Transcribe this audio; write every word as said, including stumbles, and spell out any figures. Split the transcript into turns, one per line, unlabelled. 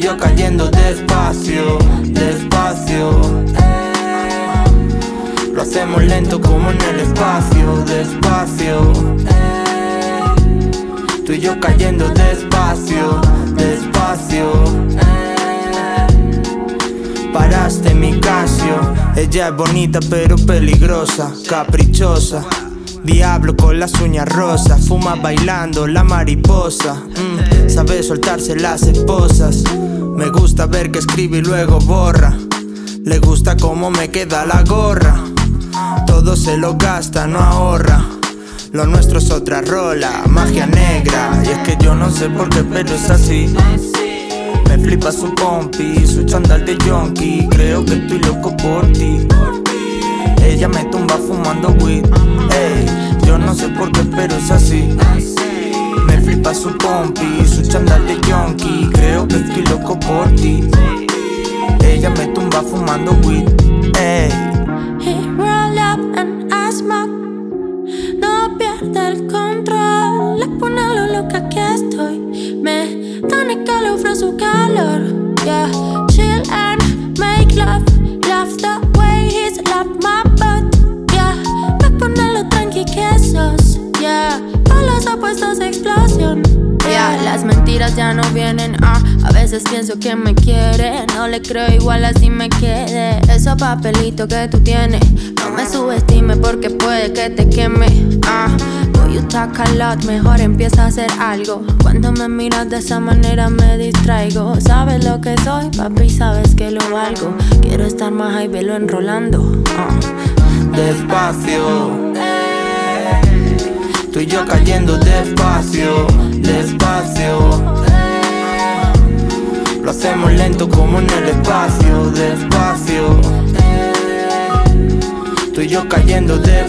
tú y yo cayendo despacio, despacio. Lo hacemos lento como en el espacio, despacio. Tú y yo cayendo despacio, despacio. Paraste mi Casio. Ella es bonita pero peligrosa, caprichosa. Diablo con las uñas rosas, fuma bailando la mariposa. mm, Sabe soltarse las esposas. Me gusta ver que escribe y luego borra. Le gusta cómo me queda la gorra. Todo se lo gasta, no ahorra. Lo nuestro es otra rola, magia negra. Y es que yo no sé por qué, pero es así. Me flipa su compi, su chándal de yonki. Creo que estoy loco por ti. Ella me tumba fumando weed. Ey, yo no sé por qué, pero es así. Me flipa su compi, su chándal de yonki. Creo que estoy loco por ti. Ella me tumba fumando weed. Ey.
He roll up and I smoke. No pierde el control. Le pone lo loca que estoy. Me da ni calor su calor. Yeah, chill and make love. Love the way he's love my butt. Yeah, me pone lo tranqui que sos. Yeah, con los opuestos explosión. Yeah, las mentiras ya no vienen. Ah, a veces pienso que me quiere. No le creo, igual así me quede. Esos papelitos que tú tienes, no me subestime porque puede que te queme. Ah, boy, you talk a lot, mejor empieza a hacer algo. Cuando me miras de esa manera me distraigo. Sabes lo que soy, papi, sabes que lo valgo. Quiero estar más ahí, velo enrolando. Ah.
Despacio. Tú y yo cayendo despacio, despacio. Lo hacemos lento como en el espacio, despacio. Tú y yo cayendo despacio.